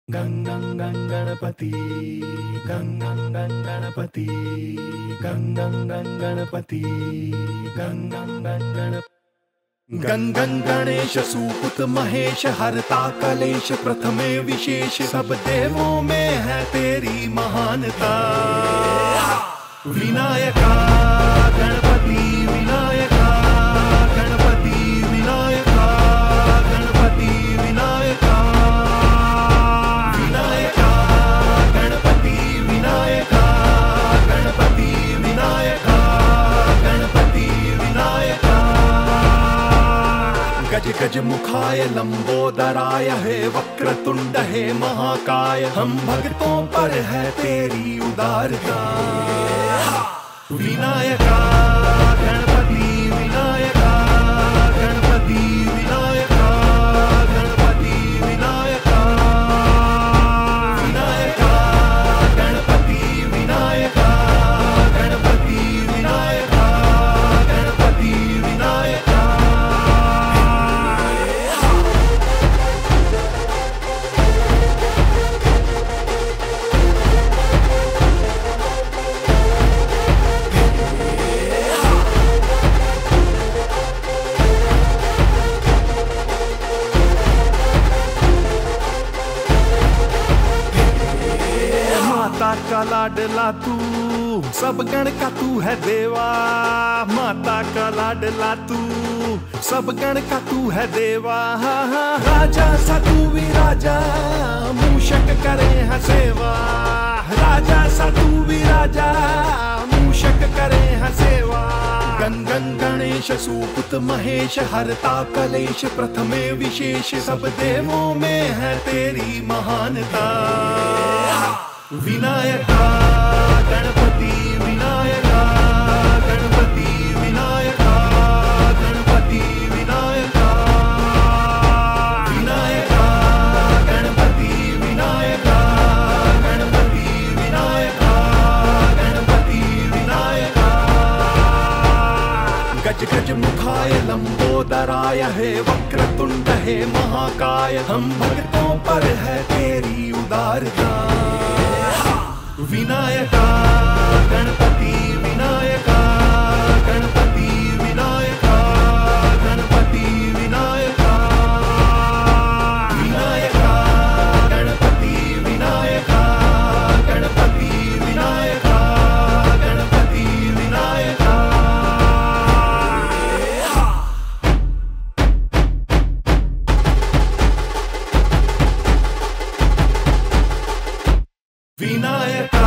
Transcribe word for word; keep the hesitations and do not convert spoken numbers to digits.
गं गं गं गणपति गं गं गं गणपति गं गं गं गणपति गं गं गं गण गं गं गणेश सुपुत महेश हरता कलेश प्रथमे विशेष सब देवों में है तेरी महानता। विनायका गणपति विनायका गणपति विनायका गणपति विनायका विनायका गणपति विनायका गणपति विनायका गणपति विनायका। गज गज मुखाय लंबोदराय हे वक्रतुंड हे महाकाय हम भक्तों पर है तेरी उदारता। विनायका गणपति विनायका गणपति विनायका गणपति विनायका विनायका गणपति विनायका गणपति विनायका गणपति विनायका। माता का लाडला तू सब गण का तू है देवा। माता का लाडला तू सब गण का तू है देवा। राजा सा तू भी राजा मूषक करे है सेवा। राजा सा तू भी राजा मूषक करे है सेवा। गं गं गणेश सुपुत महेश हरता कलेश प्रथमे विशेष सब देवों में है तेरी महानता। विनायका गणपति विनायका गणपति विनायका गणपति विनायका विनायका गणपति विनायका गणपति विनायका गणपति विनायका। गज गज मुखाय लंबोदराय हे वक्रतुंड हे महाकाय हम भक्तों पर है तेरी उदारता। विनायका गणपति विनायका गणपति विनायका गणपति विनायका विनायका गणपति विनायका गणपति विनायका गणपति विनायका। विनायका